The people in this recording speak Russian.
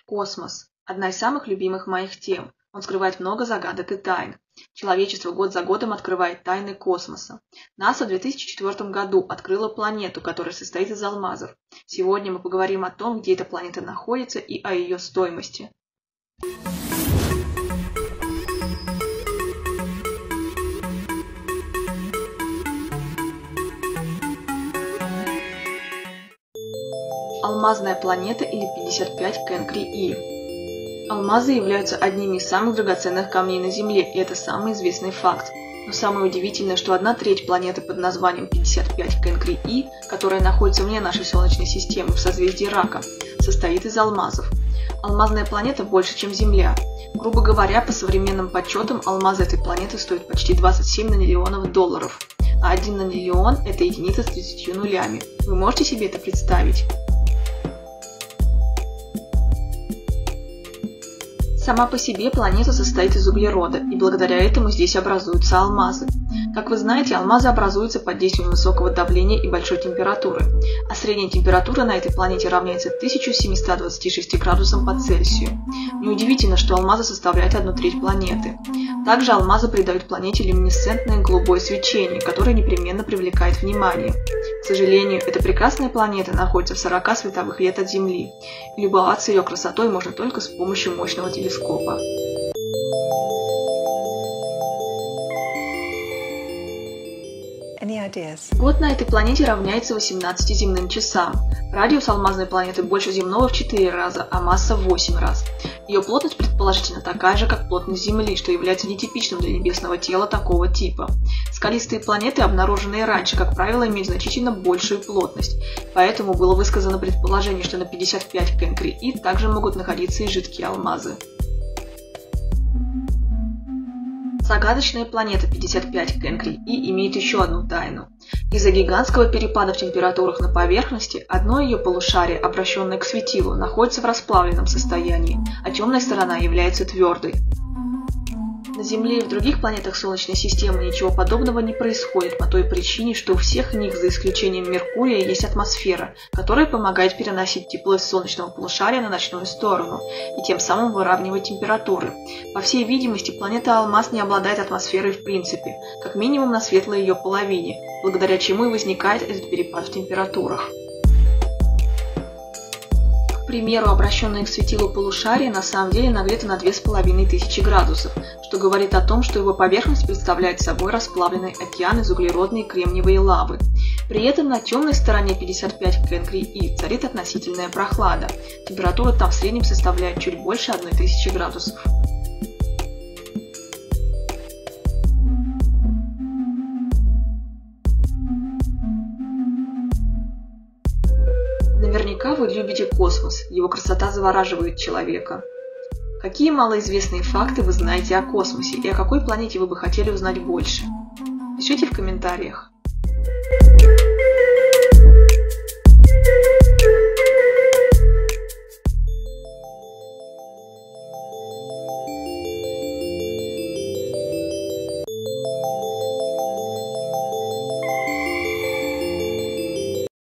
Космос – одна из самых любимых моих тем. Он скрывает много загадок и тайн. Человечество год за годом открывает тайны космоса. НАСА в 2004 году открыла планету, которая состоит из алмазов. Сегодня мы поговорим о том, где эта планета находится и о ее стоимости. Алмазная планета или 55 Кенкри-И. Алмазы являются одними из самых драгоценных камней на Земле, и это самый известный факт. Но самое удивительное, что 1/3 планеты под названием 55 Кенкри-И, которая находится вне нашей Солнечной системы в созвездии Рака, состоит из алмазов. Алмазная планета больше, чем Земля. Грубо говоря, по современным подсчетам, алмазы этой планеты стоят почти 27 миллионов долларов. А 1 на миллион – это единица с 30 нулями. Вы можете себе это представить? Сама по себе планета состоит из углерода, и благодаря этому здесь образуются алмазы. Как вы знаете, алмазы образуются под действием высокого давления и большой температуры, а средняя температура на этой планете равняется 1726 градусам по Цельсию. Неудивительно, что алмазы составляют 1/3 планеты. Также алмазы придают планете люминесцентное голубое свечение, которое непременно привлекает внимание. К сожалению, эта прекрасная планета находится в 40 световых лет от Земли, и любоваться ее красотой можно только с помощью мощного телескопа. Год на этой планете равняется 18 земным часам. Радиус алмазной планеты больше земного в 4 раза, а масса в 8 раз. Ее плотность предположительно такая же, как плотность Земли, что является нетипичным для небесного тела такого типа. Скалистые планеты, обнаруженные раньше, как правило, имеют значительно большую плотность, поэтому было высказано предположение, что на 55 Кенкри-И также могут находиться и жидкие алмазы. Загадочная планета 55 Кенкри-И имеет еще одну тайну. Из-за гигантского перепада в температурах на поверхности одно ее полушарие, обращенное к светилу, находится в расплавленном состоянии, а темная сторона является твердой. На Земле и в других планетах Солнечной системы ничего подобного не происходит по той причине, что у всех них, за исключением Меркурия, есть атмосфера, которая помогает переносить тепло из солнечного полушария на ночную сторону и тем самым выравнивать температуры. По всей видимости, планета Алмаз не обладает атмосферой в принципе, как минимум на светлой ее половине, благодаря чему и возникает этот перепад в температурах. К примеру, обращенное к светилу полушарие на самом деле нагрето на 2500 градусов, что говорит о том, что его поверхность представляет собой расплавленный океан из углеродной и кремниевой лавы. При этом на темной стороне 55 Кенкри-И царит относительная прохлада. Температура там в среднем составляет чуть больше 1000 градусов. Наверняка вы любите космос, его красота завораживает человека. Какие малоизвестные факты вы знаете о космосе и о какой планете вы бы хотели узнать больше? Пишите в комментариях.